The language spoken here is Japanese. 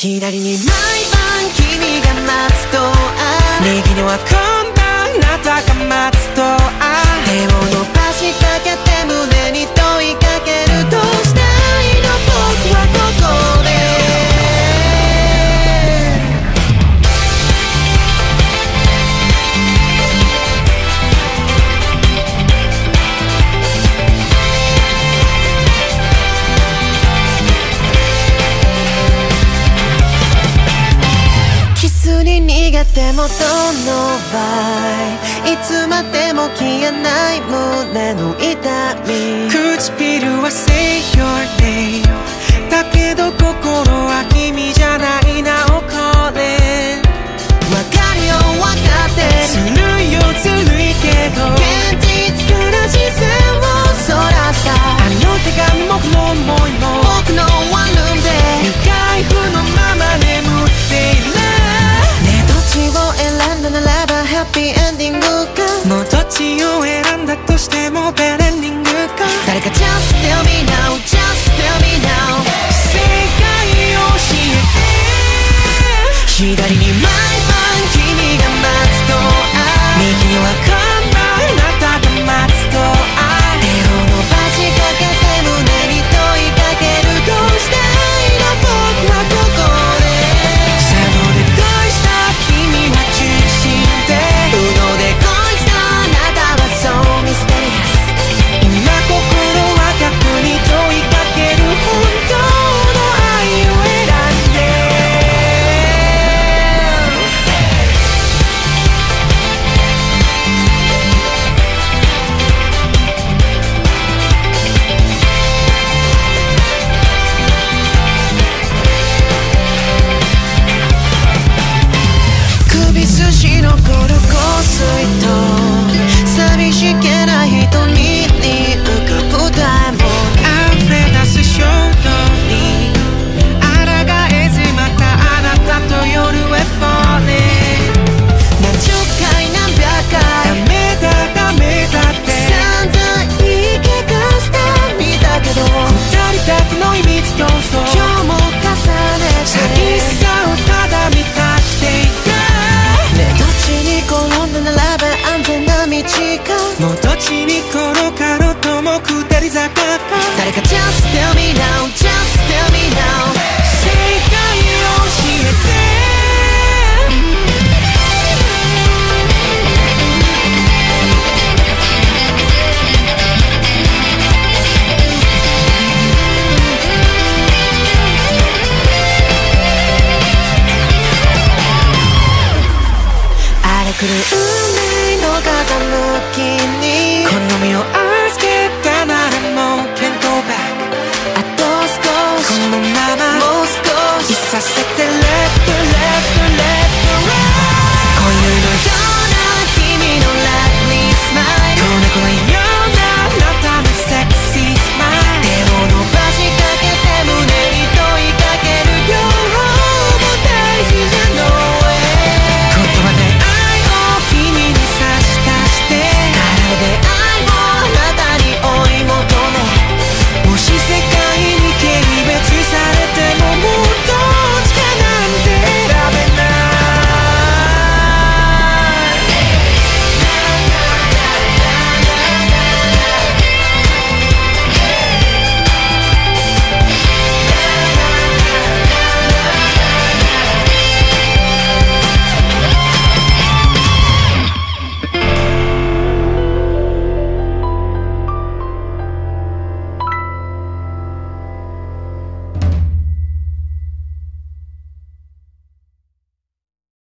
左に毎晩君が待つと右には今度あなたが待つと手を伸ばしかけて胸に問いかけるどうしたいの僕はここでキスに逃げてもどの場合いつまでも消えない胸の痛み唇は Say your name だけど心は君じゃないなおこれわかるよわかってるずるいよずるいけど現実から視線をそらしたあの手が僕の思いも僕のワンルームで未開封のまま眠っているねえどっちを選んだならばハッピーエンディングかもうどっちを選んだとしてもベレンディングか誰か Just tell me now Just tell me now 正解を教えて左に毎晩君が待つと右には今度あなたが待つと手を伸ばしかけて胸に問いかけるどうしたいの僕はここでさあので恋した君は中心でうので恋したあなたはそうミステリアス今心は逆に問いかける本当の愛を選んで首筋のコロ香水と寂しげな瞳に浮かぶダイヤモンド溢れ出す衝動に抗えずまたあなたと夜へ falling 何十回何百回ダメだダメだって散々言い聞かせてみたけど二人だけの秘密競争今日も重ねて寂しさをただ満たしていくどっちに転んだならば安全な道かもうどっちに転がろうとも下り坂か誰か Just tell me now Just tell me now 正解を教えて来る